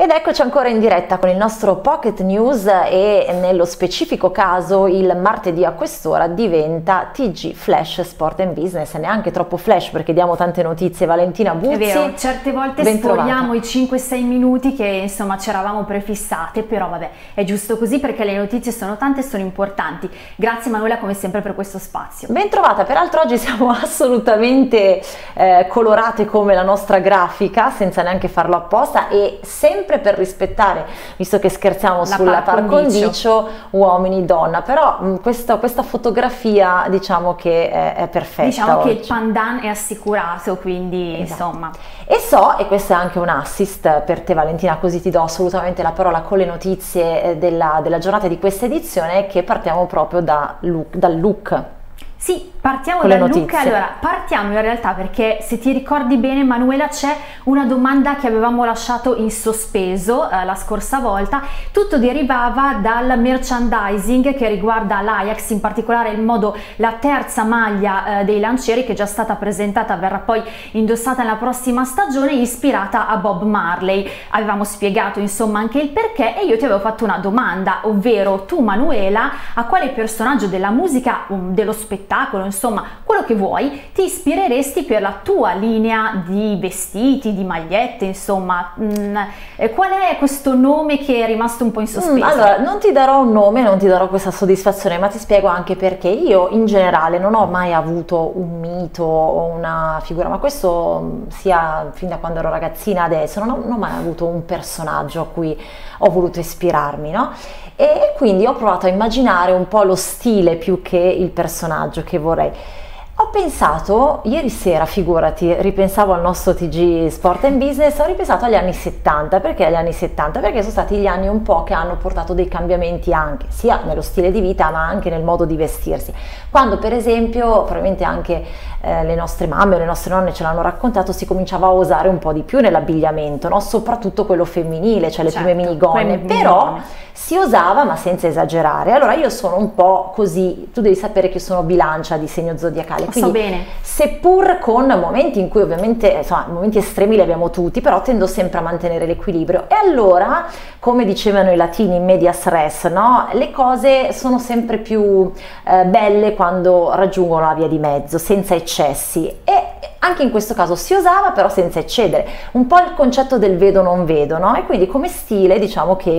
Ed eccoci ancora in diretta con il nostro Pocket News e nello specifico caso il martedì a quest'ora diventa TG Flash Sport and Business, neanche troppo flash perché diamo tante notizie. Valentina Buzzi, è vero, certe volte sfogliamo i 5-6 minuti che insomma ci eravamo prefissate, però vabbè, è giusto così perché le notizie sono tante e sono importanti. Grazie Manuela come sempre per questo spazio. Ben trovata, peraltro oggi siamo assolutamente colorate come la nostra grafica, senza neanche farlo apposta e sempre per rispettare, visto che scherziamo sulla par condicio, uomini donna, però questa fotografia diciamo che è perfetta. Diciamo oggi. Che il pandan è assicurato, quindi esatto. Insomma. E questo è anche un assist per te Valentina, così ti do assolutamente la parola con le notizie della giornata di questa edizione, che partiamo proprio dal look. Sì, partiamo dal look. Allora, partiamo in realtà perché se ti ricordi bene Manuela c'è una domanda che avevamo lasciato in sospeso la scorsa volta. Tutto derivava dal merchandising che riguarda l'Ajax, in particolare il modo, la terza maglia dei lancieri che è già stata presentata, verrà poi indossata nella prossima stagione, ispirata a Bob Marley. Avevamo spiegato insomma anche il perché e io ti avevo fatto una domanda, ovvero tu Manuela a quale personaggio della musica, dello spettacolo, insomma quello che vuoi, ti ispireresti per la tua linea di vestiti, di magliette, insomma qual è questo nome che è rimasto un po' in sospeso? Allora, non ti darò un nome, non ti darò questa soddisfazione, ma ti spiego anche perché. Io in generale non ho mai avuto un mito o una figura, ma questo sia fin da quando ero ragazzina adesso, non ho mai avuto un personaggio a cui ho voluto ispirarmi, no? E quindi ho provato a immaginare un po' lo stile più che il personaggio che vorrei. Ho pensato, ieri sera, figurati, ripensavo al nostro TG Sport and Business, ho ripensato agli anni 70, perché agli anni 70? Perché sono stati gli anni un po' che hanno portato dei cambiamenti anche, sia nello stile di vita ma anche nel modo di vestirsi. Quando per esempio, probabilmente anche le nostre mamme o le nostre nonne ce l'hanno raccontato, si cominciava a osare un po' di più nell'abbigliamento, no? Soprattutto quello femminile, cioè le prime minigonne, però si osava ma senza esagerare. Allora io sono un po' così, tu devi sapere che sono bilancia di segno zodiacale, quindi so bene. Seppur con momenti in cui ovviamente, insomma, momenti estremi li abbiamo tutti, però tendo sempre a mantenere l'equilibrio. E allora, come dicevano i latini in medias res, no? Le cose sono sempre più belle quando raggiungono la via di mezzo, senza eccessi. E anche in questo caso si osava però senza eccedere, un po' il concetto del vedo non vedo, no? E quindi come stile diciamo che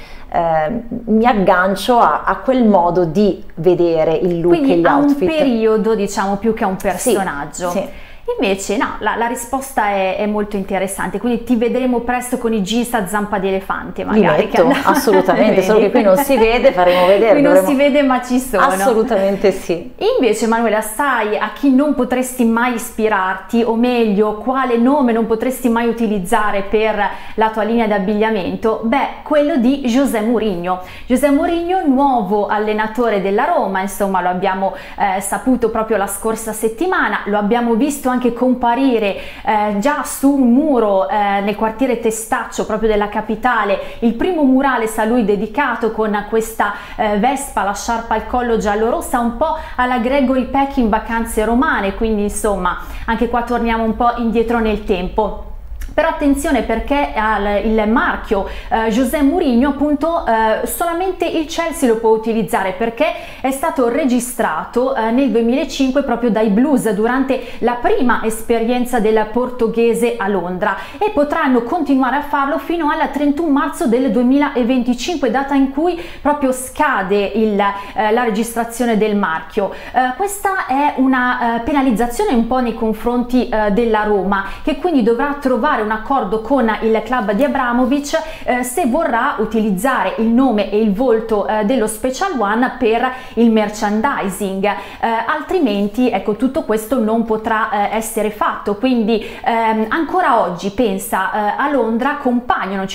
mi aggancio a quel modo di vedere il look quindi e gli outfit. Quindi a un periodo diciamo più che a un personaggio. Sì, sì. Invece no, la risposta è molto interessante, quindi ti vedremo presto con i jeans a zampa di elefante magari. Li metto, assolutamente, solo che qui non si vede, faremo vedere. Qui non si vede ma ci sono. Assolutamente sì. Invece Manuela, sai a chi non potresti mai ispirarti, o meglio quale nome non potresti mai utilizzare per la tua linea di abbigliamento? Beh, quello di José Mourinho. José Mourinho, nuovo allenatore della Roma, insomma lo abbiamo saputo proprio la scorsa settimana, lo abbiamo visto anche comparire già su un muro nel quartiere Testaccio proprio della capitale, il primo murales a lui dedicato con questa vespa, la sciarpa al collo giallo-rossa, un po' alla Gregory Peck in Vacanze Romane, quindi insomma anche qua torniamo un po' indietro nel tempo. Però attenzione perché il marchio José Mourinho appunto solamente il Chelsea lo può utilizzare perché è stato registrato nel 2005 proprio dai Blues durante la prima esperienza del portoghese a Londra e potranno continuare a farlo fino al 31 marzo del 2025, data in cui proprio scade la registrazione del marchio. Questa è una penalizzazione un po' nei confronti della Roma, che quindi dovrà trovare un accordo con il club di Abramovich se vorrà utilizzare il nome e il volto dello Special One per il merchandising, altrimenti ecco tutto questo non potrà essere fatto. Quindi ancora oggi pensa a Londra compaiono,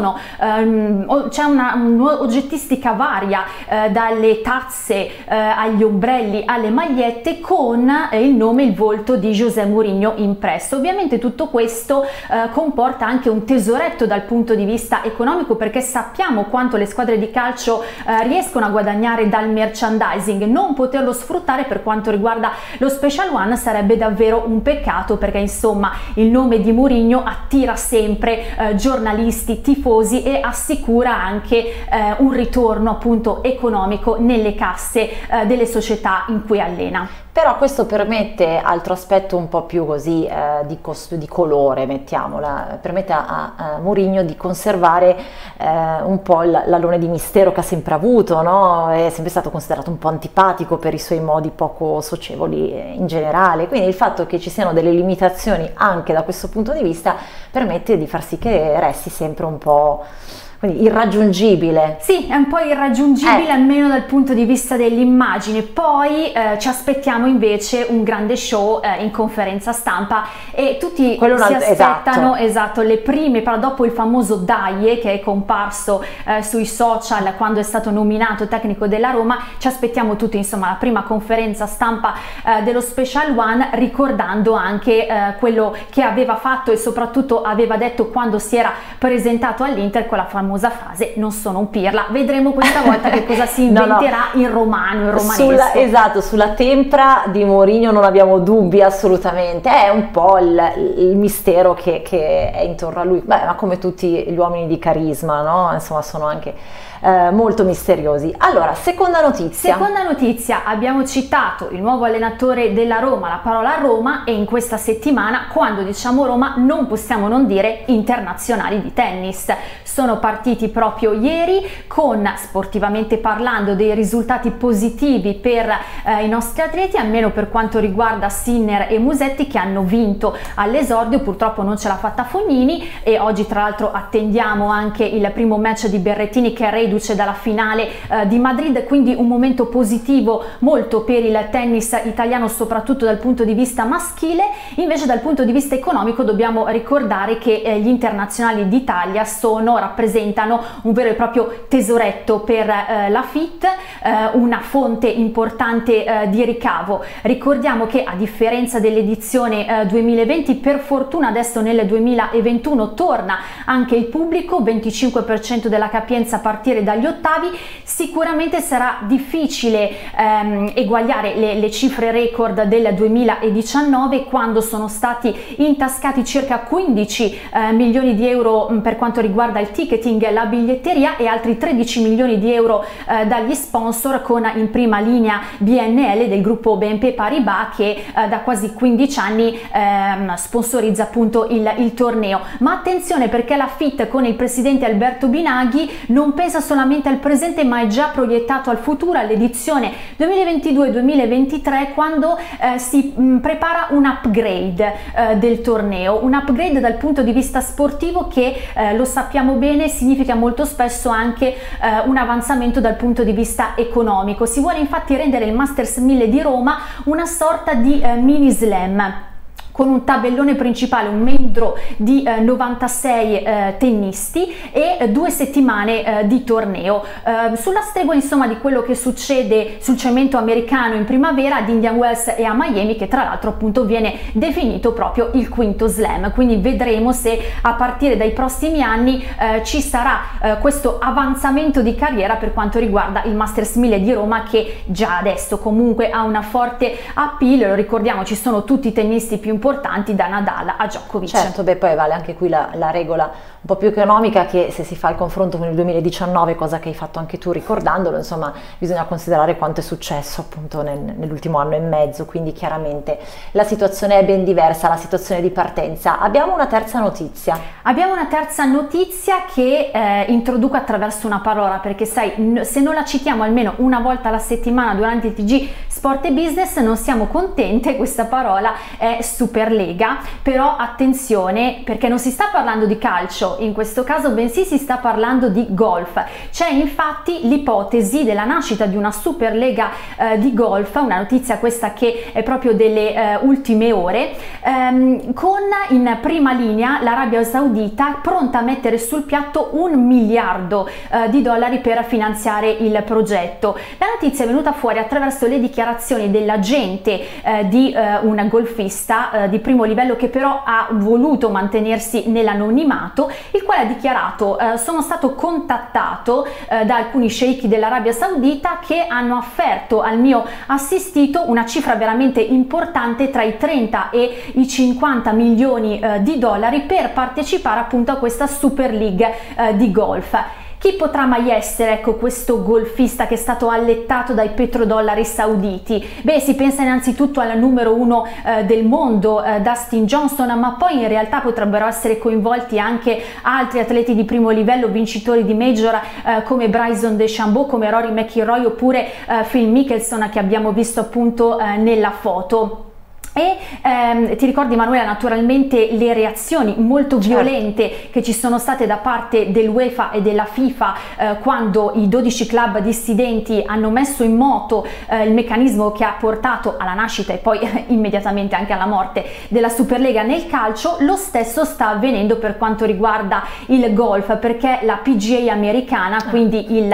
c'è un'oggettistica varia dalle tazze agli ombrelli alle magliette con il nome e il volto di José Mourinho impresso. Ovviamente tutto questo comporta anche un tesoretto dal punto di vista economico, perché sappiamo quanto le squadre di calcio riescono a guadagnare dal merchandising. Non poterlo sfruttare per quanto riguarda lo Special One sarebbe davvero un peccato, perché insomma il nome di Mourinho attira sempre giornalisti, tifosi e assicura anche un ritorno appunto economico nelle casse delle società in cui allena. Però questo permette, altro aspetto un po' più così di colore, mettiamola, permette a Mourinho di conservare un po' l'alone di mistero che ha sempre avuto, no? È sempre stato considerato un po' antipatico per i suoi modi poco socievoli in generale, quindi il fatto che ci siano delle limitazioni anche da questo punto di vista permette di far sì che resti sempre un po' quindi irraggiungibile. Sì, è un po' irraggiungibile almeno dal punto di vista dell'immagine. Poi ci aspettiamo invece un grande show in conferenza stampa e tutti si aspettano esatto le prime, però dopo il famoso Daje che è comparso sui social quando è stato nominato tecnico della Roma, ci aspettiamo tutti insomma la prima conferenza stampa dello Special One, ricordando anche quello che aveva fatto e soprattutto aveva detto quando si era presentato all'Inter con la famosa frase "non sono un pirla". Vedremo questa volta che cosa si inventerà in romano, in romanesco. Sulla tempra di Mourinho non abbiamo dubbi assolutamente, è un po' il mistero che è intorno a lui, ma come tutti gli uomini di carisma, no? Insomma sono anche molto misteriosi. Allora, seconda notizia, abbiamo citato il nuovo allenatore della Roma, la parola Roma, e in questa settimana, quando diciamo Roma, non possiamo non dire internazionali di tennis. Sono partiti proprio ieri con, sportivamente parlando, dei risultati positivi per i nostri atleti, almeno per quanto riguarda Sinner e Musetti, che hanno vinto all'esordio. Purtroppo non ce l'ha fatta Fognini e oggi tra l'altro attendiamo anche il primo match di Berrettini, che è reduce dalla finale di Madrid, quindi un momento positivo molto per il tennis italiano, soprattutto dal punto di vista maschile. Invece dal punto di vista economico dobbiamo ricordare che gli internazionali d'Italia rappresentano un vero e proprio tesoretto per la FIT, una fonte importante di ricavo. Ricordiamo che a differenza dell'edizione 2020, per fortuna adesso nel 2021 torna anche il pubblico, 25% della capienza a partire dagli ottavi. Sicuramente sarà difficile eguagliare le cifre record del 2019, quando sono stati intascati circa 15 milioni di euro per quanto riguarda il ticketing, la biglietteria, e altri 13 milioni di euro dagli sponsor, con in prima linea BNL del gruppo BNP Paribas, che da quasi 15 anni sponsorizza appunto il torneo. Ma attenzione, perché la FIT con il presidente Alberto Binaghi non pensa solamente al presente, ma è già proiettato al futuro, all'edizione 2022-2023, quando si prepara un upgrade del torneo, un upgrade dal punto di vista sportivo che lo sappiamo bene significa molto spesso anche un avanzamento dal punto di vista economico. Si vuole infatti rendere il Masters 1000 di Roma una sorta di mini slam, con un tabellone principale, un main draw di 96 tennisti e 2 settimane di torneo, sulla stregua insomma di quello che succede sul cemento americano in primavera ad Indian Wells e a Miami, che tra l'altro appunto viene definito proprio il quinto slam. Quindi vedremo se a partire dai prossimi anni ci sarà questo avanzamento di carriera per quanto riguarda il Masters 1000 di Roma, che già adesso comunque ha una forte appeal. Lo ricordiamo, ci sono tutti i tennisti più importanti, da Nadal a Djokovic. Certo, poi vale anche qui la regola un po' più economica, che se si fa il confronto con il 2019, cosa che hai fatto anche tu ricordandolo, insomma bisogna considerare quanto è successo appunto nell'ultimo anno e mezzo, quindi chiaramente la situazione è ben diversa, la situazione di partenza. Abbiamo una terza notizia che introduco attraverso una parola, perché sai, se non la citiamo almeno una volta alla settimana durante il TG Sport e Business non siamo contente. Questa parola è Superlega, però attenzione, perché non si sta parlando di calcio in questo caso, bensì si sta parlando di golf. C'è infatti l'ipotesi della nascita di una Superlega di golf, una notizia questa che è proprio delle ultime ore, con in prima linea l'Arabia Saudita, pronta a mettere sul piatto $1 miliardo per finanziare il progetto. La notizia è venuta fuori attraverso le dichiarazioni dell'agente di un golfista di primo livello che però ha voluto mantenersi nell'anonimato, il quale ha dichiarato: sono stato contattato da alcuni sceicchi dell'Arabia Saudita che hanno offerto al mio assistito una cifra veramente importante, tra i 30 e i 50 milioni di dollari, per partecipare appunto a questa Super League di golf. Chi potrà mai essere, ecco, questo golfista che è stato allettato dai petrodollari sauditi? Beh, si pensa innanzitutto al numero 1 del mondo, Dustin Johnson, ma poi in realtà potrebbero essere coinvolti anche altri atleti di primo livello, vincitori di major come Bryson DeChambeau, come Rory McIlroy, oppure Phil Mickelson, che abbiamo visto appunto nella foto. E ti ricordi, Manuela, naturalmente le reazioni molto violente che ci sono state da parte dell'UEFA e della FIFA quando i 12 club dissidenti hanno messo in moto il meccanismo che ha portato alla nascita e poi immediatamente anche alla morte della Superlega nel calcio. Lo stesso sta avvenendo per quanto riguarda il golf, perché la PGA americana, quindi il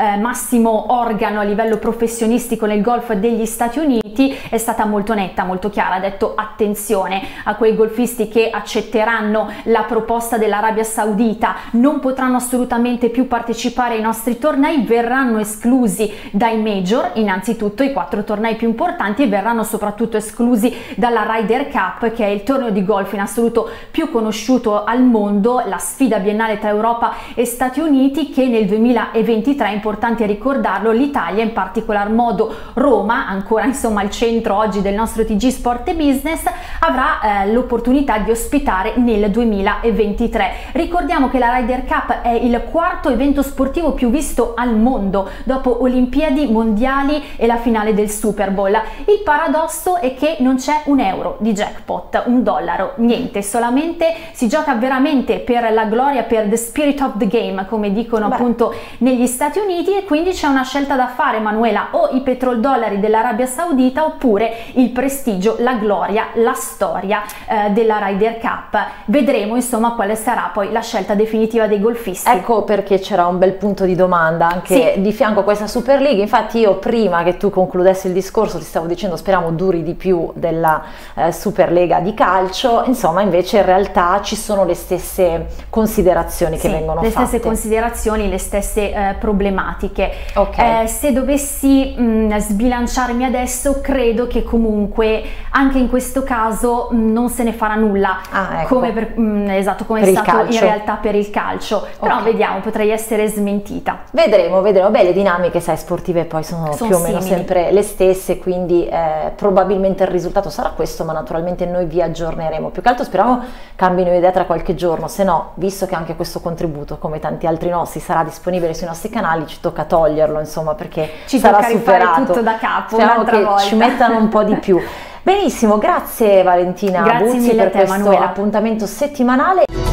massimo organo a livello professionistico nel golf degli Stati Uniti, è stata molto netta, molto chiara. Ha detto: attenzione a quei golfisti che accetteranno la proposta dell'Arabia Saudita, non potranno assolutamente più partecipare ai nostri tornei, verranno esclusi dai major, innanzitutto i 4 tornei più importanti, e verranno soprattutto esclusi dalla Ryder Cup, che è il torneo di golf in assoluto più conosciuto al mondo, la sfida biennale tra Europa e Stati Uniti, che nel 2023, è importante ricordarlo, l'Italia, in particolar modo Roma, ancora insomma al centro oggi del nostro TG Sport e Business, avrà l'opportunità di ospitare nel 2023. Ricordiamo che la Ryder Cup è il 4º evento sportivo più visto al mondo, dopo Olimpiadi, Mondiali e la finale del Super Bowl. Il paradosso è che non c'è un euro di jackpot, un dollaro, niente, solamente si gioca veramente per la gloria, per the spirit of the game, come dicono appunto negli Stati Uniti, e quindi c'è una scelta da fare, Manuela: o i petrodollari dell'Arabia Saudita oppure il prestigio, la gloria, la storia della Ryder Cup. Vedremo insomma quale sarà poi la scelta definitiva dei golfisti. Ecco perché c'era un bel punto di domanda anche di fianco a questa Super League. Infatti io, prima che tu concludessi il discorso, ti stavo dicendo speriamo duri di più della Superlega di calcio. Insomma, invece in realtà ci sono le stesse considerazioni che vengono fatte. Le stesse considerazioni, le stesse problematiche. Okay. Se dovessi sbilanciarmi adesso, credo che comunque anche in questo caso non se ne farà nulla, ecco. come esatto, come è stato in realtà per il calcio. Però vediamo, potrei essere smentita. Vedremo. Beh, le dinamiche, sai, sportive poi sono più o meno sempre le stesse, quindi probabilmente il risultato sarà questo, ma naturalmente noi vi aggiorneremo. Più che altro speriamo cambino idea tra qualche giorno, se no, visto che anche questo contributo, come tanti altri nostri, sarà disponibile sui nostri canali, ci tocca toglierlo, insomma, perché ci sarà tocca rifare superato. tutto da capo, speriamo un'altra che volta. ci mettano un po' di più. Benissimo, grazie Valentina Grazie Buzzi mille per a te, questo Manuela. appuntamento settimanale.